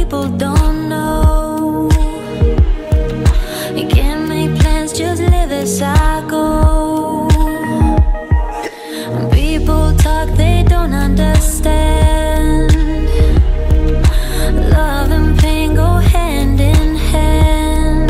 people don't know. You can't make plans, just live as I go. People talk, they don't understand. Love and pain go hand in hand.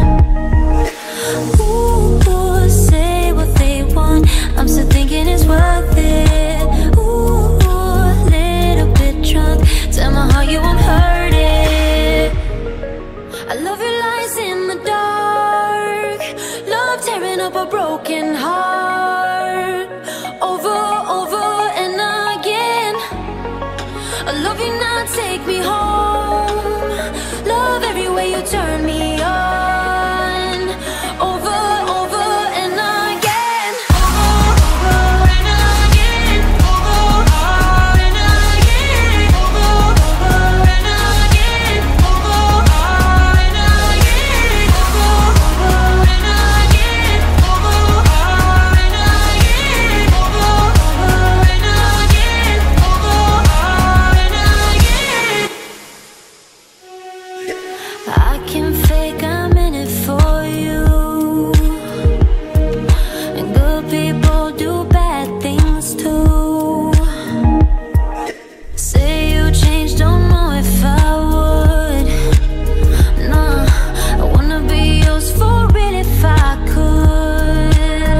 Ooh, say what they want, I'm still thinking it's worth it. Ooh, little bit drunk, tell my heart you won't hurt it. I love your lies in the dark, love tearing up a broken heart. Over and again, I love you now, take me home. Love every way you turn me on. Over and again. Over and again. Over and again. Over and again. Over and again. Over and again. Over and again. Over and again. I can fake I'm in it for you, and good people do bad things too. Say you changed, don't know if I would. Nah, I wanna be yours for real if I could.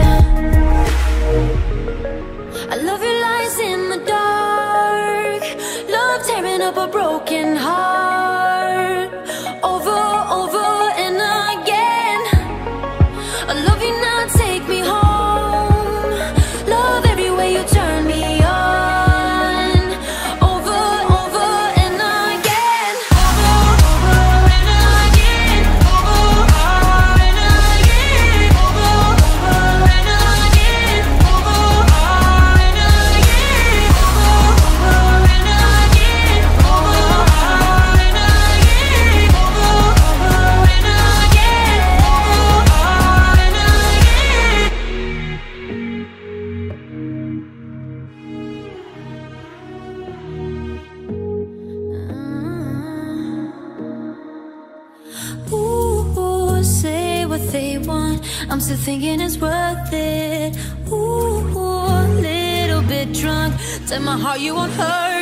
I love your lies in the dark, love tearing up a broken heart. Over and again, I love you now, take me home. Love every way you turn me on. Over and again. Over and again. Over and again. Over and again. Over and again. Over and again. Over and again. Ooh, say what they want, I'm still thinking it's worth it. Ooh, little bit drunk, tell my heart you won't hurt